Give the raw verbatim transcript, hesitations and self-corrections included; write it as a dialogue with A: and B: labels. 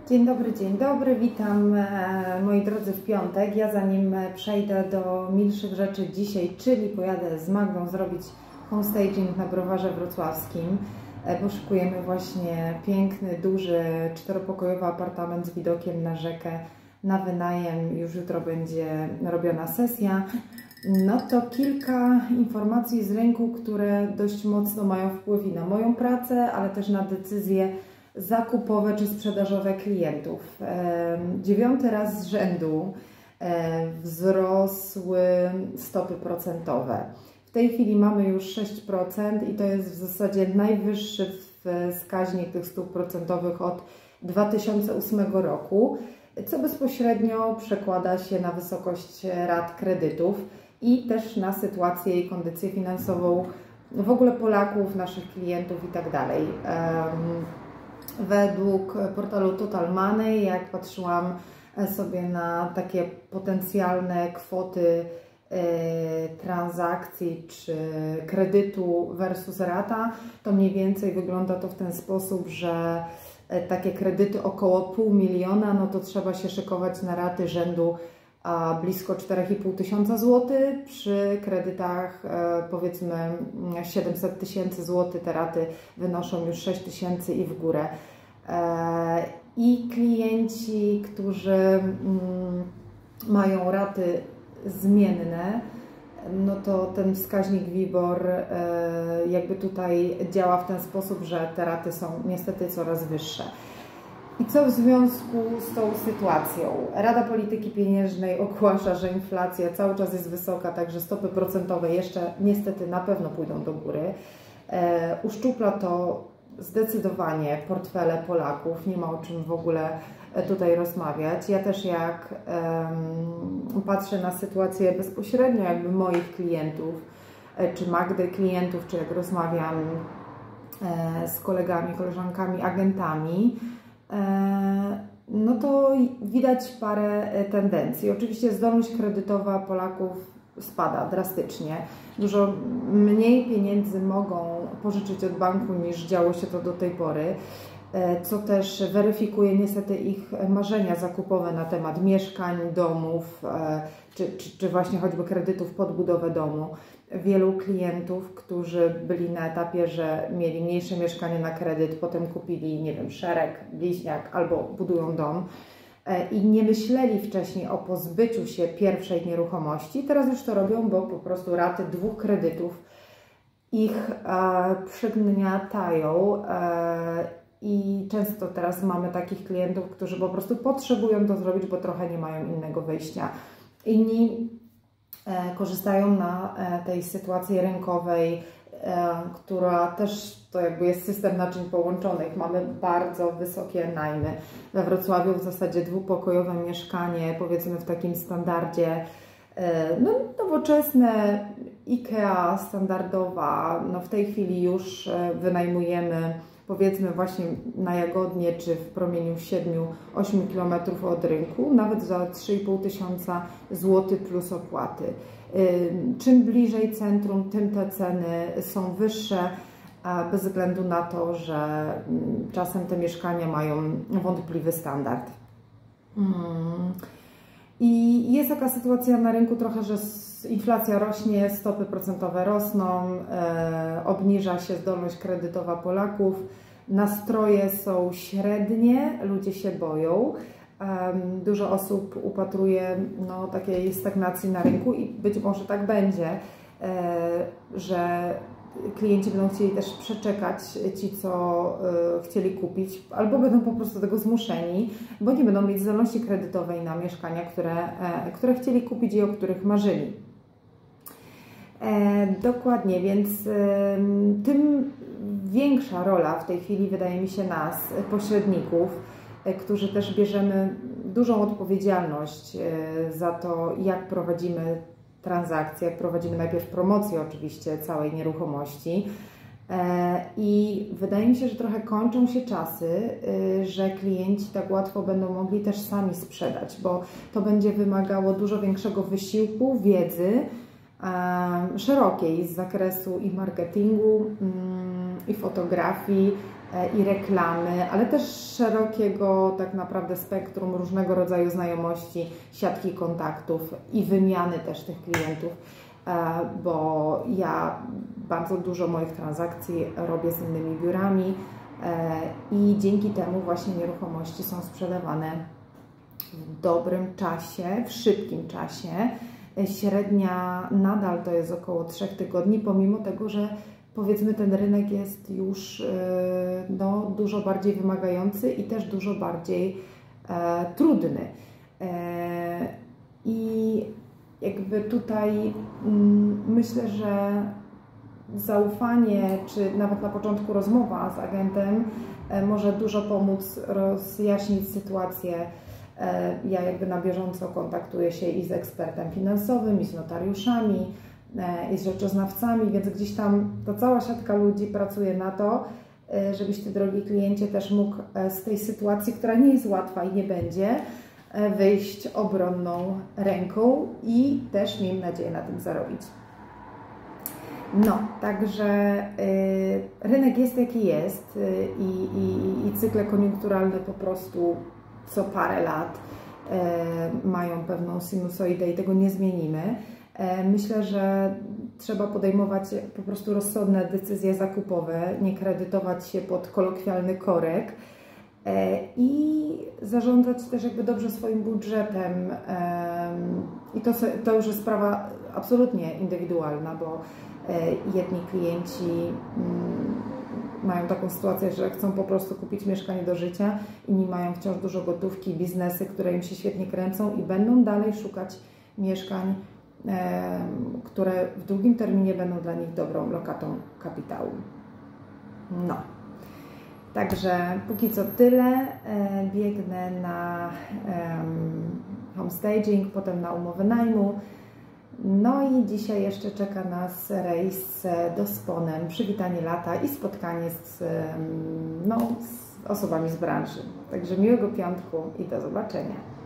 A: Dzień dobry, dzień dobry, witam moi drodzy w piątek. Ja zanim przejdę do milszych rzeczy dzisiaj, czyli pojadę z Magdą zrobić homestaging na Browarze Wrocławskim, bo szykujemy właśnie piękny, duży, czteropokojowy apartament z widokiem na rzekę na wynajem. Już jutro będzie robiona sesja. No to kilka informacji z rynku, które dość mocno mają wpływ i na moją pracę, ale też na decyzje zakupowe czy sprzedażowe klientów. Dziewiąty raz z rzędu wzrosły stopy procentowe. W tej chwili mamy już sześć procent i to jest w zasadzie najwyższy wskaźnik tych stóp procentowych od dwa tysiące ósmego roku, co bezpośrednio przekłada się na wysokość rat kredytów i też na sytuację i kondycję finansową w ogóle Polaków, naszych klientów i tak dalej. Według portalu Total Money, jak patrzyłam sobie na takie potencjalne kwoty e, transakcji czy kredytu versus rata, to mniej więcej wygląda to w ten sposób, że takie kredyty około pół miliona, no to trzeba się szykować na raty rzędu a blisko czterech i pół tysiąca złotych. Przy kredytach e, powiedzmy siedemset tysięcy złotych te raty wynoszą już sześć tysięcy i w górę. E, I klienci, którzy mm, mają raty zmienne, no to ten wskaźnik WIBOR e, jakby tutaj działa w ten sposób, że te raty są niestety coraz wyższe. I co w związku z tą sytuacją? Rada Polityki Pieniężnej ogłasza, że inflacja cały czas jest wysoka, także stopy procentowe jeszcze niestety na pewno pójdą do góry. E, uszczupla to zdecydowanie portfele Polaków, nie ma o czym w ogóle tutaj rozmawiać. Ja też jak um, patrzę na sytuację bezpośrednio jakby moich klientów, czy Magdy klientów, czy jak rozmawiam e, z kolegami, koleżankami, agentami, no to widać parę tendencji. Oczywiście zdolność kredytowa Polaków spada drastycznie. Dużo mniej pieniędzy mogą pożyczyć od banku niż działo się to do tej pory, co też weryfikuje niestety ich marzenia zakupowe na temat mieszkań, domów, czy, czy, czy właśnie choćby kredytów pod budowę domu. Wielu klientów, którzy byli na etapie, że mieli mniejsze mieszkanie na kredyt, potem kupili, nie wiem, szereg, bliźniak albo budują dom i nie myśleli wcześniej o pozbyciu się pierwszej nieruchomości, teraz już to robią, bo po prostu raty dwóch kredytów ich e, przygniatają e, i często teraz mamy takich klientów, którzy po prostu potrzebują to zrobić, bo trochę nie mają innego wyjścia. Inni korzystają na tej sytuacji rynkowej, która też to jakby jest system naczyń połączonych. Mamy bardzo wysokie najmy. We Wrocławiu w zasadzie dwupokojowe mieszkanie, powiedzmy w takim standardzie, no, nowoczesne, IKEA standardowa, no w tej chwili już wynajmujemy powiedzmy właśnie na Jagodnie, czy w promieniu siedmiu do ośmiu kilometrów od rynku, nawet za trzy i pół tysiąca złotych plus opłaty. Czym bliżej centrum, tym te ceny są wyższe, bez względu na to, że czasem te mieszkania mają wątpliwy standard. I jest taka sytuacja na rynku trochę, że inflacja rośnie, stopy procentowe rosną, e, obniża się zdolność kredytowa Polaków, nastroje są średnie, ludzie się boją. E, dużo osób upatruje no, takiej stagnacji na rynku i być może tak będzie, e, że klienci będą chcieli też przeczekać, ci co y, chcieli kupić, albo będą po prostu do tego zmuszeni, bo nie będą mieć zdolności kredytowej na mieszkania, które, e, które chcieli kupić i o których marzyli. E, dokładnie, więc y, tym większa rola w tej chwili wydaje mi się nas, pośredników, y, którzy też bierzemy dużą odpowiedzialność y, za to, jak prowadzimy transakcje, jak prowadzimy najpierw promocję oczywiście całej nieruchomości i wydaje mi się, że trochę kończą się czasy, że klienci tak łatwo będą mogli też sami sprzedać, bo to będzie wymagało dużo większego wysiłku, wiedzy szerokiej z zakresu i marketingu, i fotografii, i reklamy, ale też szerokiego tak naprawdę spektrum różnego rodzaju znajomości, siatki kontaktów i wymiany też tych klientów, bo ja bardzo dużo moich transakcji robię z innymi biurami i dzięki temu właśnie nieruchomości są sprzedawane w dobrym czasie, w szybkim czasie. Średnia nadal to jest około trzech tygodni, pomimo tego, że powiedzmy ten rynek jest już no, dużo bardziej wymagający i też dużo bardziej e, trudny. E, I jakby tutaj mm, myślę, że zaufanie, czy nawet na początku rozmowa z agentem e, może dużo pomóc rozjaśnić sytuację. E, ja jakby na bieżąco kontaktuję się i z ekspertem finansowym, i z notariuszami, i z rzeczoznawcami, więc gdzieś tam ta cała siatka ludzi pracuje na to, żebyś Ty, drogi kliencie, też mógł z tej sytuacji, która nie jest łatwa i nie będzie, wyjść obronną ręką i też, miejmy nadzieję, na tym zarobić. No, także y, rynek jest jaki jest y, i, i cykle koniunkturalne po prostu co parę lat y, mają pewną sinusoidę i tego nie zmienimy. Myślę, że trzeba podejmować po prostu rozsądne decyzje zakupowe, nie kredytować się pod kolokwialny korek i zarządzać też jakby dobrze swoim budżetem. I to, to już jest sprawa absolutnie indywidualna, bo jedni klienci mają taką sytuację, że chcą po prostu kupić mieszkanie do życia, inni mają wciąż dużo gotówki, biznesy, które im się świetnie kręcą i będą dalej szukać mieszkań, które w długim terminie będą dla nich dobrą lokatą kapitału. No, także póki co tyle. Biegnę na homestaging, potem na umowę najmu. No i dzisiaj jeszcze czeka nas rejs do Sponem, przywitanie lata i spotkanie z, no, z osobami z branży. Także miłego piątku i do zobaczenia.